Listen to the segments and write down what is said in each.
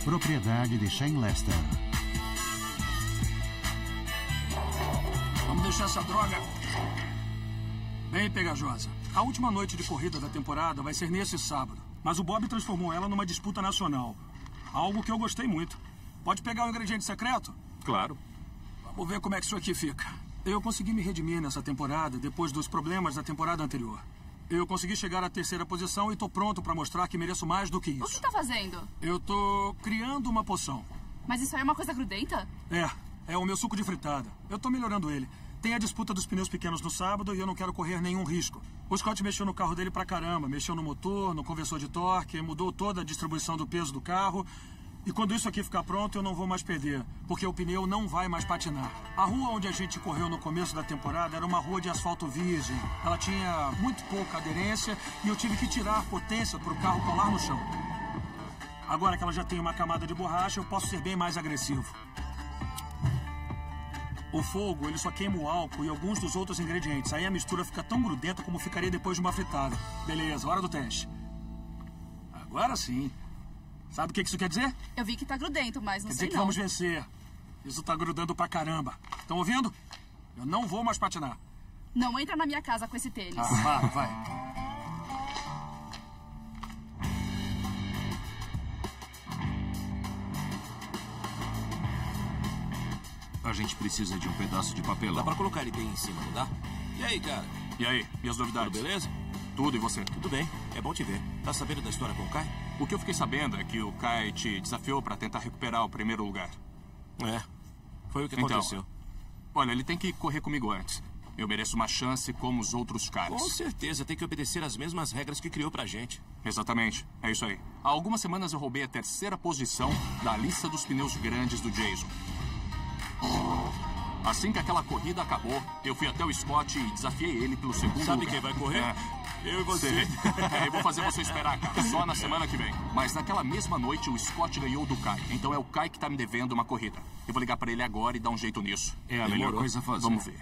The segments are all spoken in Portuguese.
propriedade de Shane Lester. Vamos deixar essa droga bem pegajosa. A última noite de corrida da temporada vai ser nesse sábado. Mas o Bob transformou ela numa disputa nacional. Algo que eu gostei muito. Pode pegar o ingrediente secreto? Claro. Vamos ver como é que isso aqui fica. Eu consegui me redimir nessa temporada depois dos problemas da temporada anterior. Eu consegui chegar à 3ª posição e tô pronto pra mostrar que mereço mais do que isso. O que tá fazendo? Eu tô criando uma poção. Mas isso aí é uma coisa grudenta? É o meu suco de fritada. Eu tô melhorando ele. Tem a disputa dos pneus pequenos no sábado e eu não quero correr nenhum risco. O Scott mexeu no carro dele pra caramba. Mexeu no motor, no conversor de torque, mudou toda a distribuição do peso do carro. E quando isso aqui ficar pronto, eu não vou mais perder, porque o pneu não vai mais patinar. A rua onde a gente correu no começo da temporada era uma rua de asfalto virgem. Ela tinha muito pouca aderência e eu tive que tirar a potência para o carro colar no chão. Agora que ela já tem uma camada de borracha, eu posso ser bem mais agressivo. O fogo, ele só queima o álcool e alguns dos outros ingredientes. Aí a mistura fica tão grudenta como ficaria depois de uma fritada. Beleza, hora do teste. Agora sim. Sabe o que isso quer dizer? Eu vi que tá grudento, mas não sei não. Quer dizer que vamos vencer. Isso tá grudando pra caramba. Estão ouvindo? Eu não vou mais patinar. Não entra na minha casa com esse tênis. Vai. A gente precisa de um pedaço de papelão. Dá pra colocar ele bem em cima, não dá? E aí, cara? E aí, minhas novidades? Tudo beleza? Tudo, e você? Tudo bem. É bom te ver. Tá sabendo da história com o Kai? O que eu fiquei sabendo é que o Kai te desafiou pra tentar recuperar o primeiro lugar. Foi o que aconteceu. Olha, ele tem que correr comigo antes. Eu mereço uma chance como os outros caras. Com certeza, tem que obedecer as mesmas regras que criou pra gente. Exatamente, é isso aí. Há algumas semanas eu roubei a 3ª posição da lista dos pneus grandes do Jason. Assim que aquela corrida acabou, eu fui até o Scott e desafiei ele pelo segundo Sabe lugar. quem vai correr? Eu e você. Eu vou fazer você esperar, cara. Só na semana que vem. Mas naquela mesma noite, o Scott ganhou do Kai. Então é o Kai que tá me devendo uma corrida. Eu vou ligar pra ele agora e dar um jeito nisso. É a melhor coisa a fazer. Vamos ver.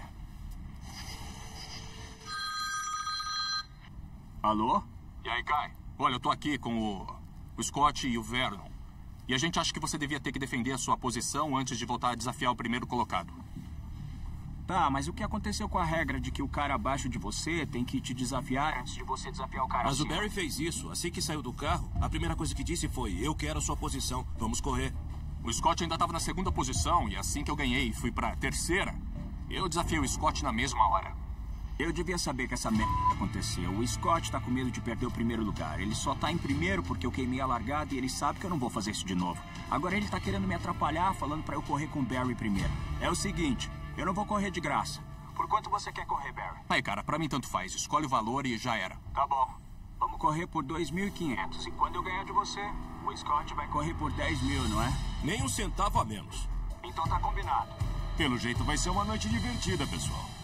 Alô? E aí, Kai? Olha, eu tô aqui com o Scott e o Vernon. E a gente acha que você devia ter que defender a sua posição antes de voltar a desafiar o primeiro colocado. Tá, mas o que aconteceu com a regra de que o cara abaixo de você tem que te desafiar antes de você desafiar o cara Mas acima? o Barry fez isso. Assim que saiu do carro, a primeira coisa que disse foi: eu quero a sua posição, vamos correr. O Scott ainda estava na 2ª posição e assim que eu ganhei e fui pra 3ª, eu desafiei o Scott na mesma hora. Eu devia saber que essa merda aconteceu. O Scott tá com medo de perder o primeiro lugar. Ele só tá em primeiro porque eu queimei a largada e ele sabe que eu não vou fazer isso de novo. Agora ele tá querendo me atrapalhar, falando pra eu correr com o Barry primeiro. É o seguinte, eu não vou correr de graça. Por quanto você quer correr, Barry? Aí, cara, pra mim tanto faz. Escolhe o valor e já era. Tá bom. Vamos correr por 2.500. E quando eu ganhar de você, o Scott vai correr por 10 mil, não é? Nem um centavo a menos. Então tá combinado. Pelo jeito vai ser uma noite divertida, pessoal.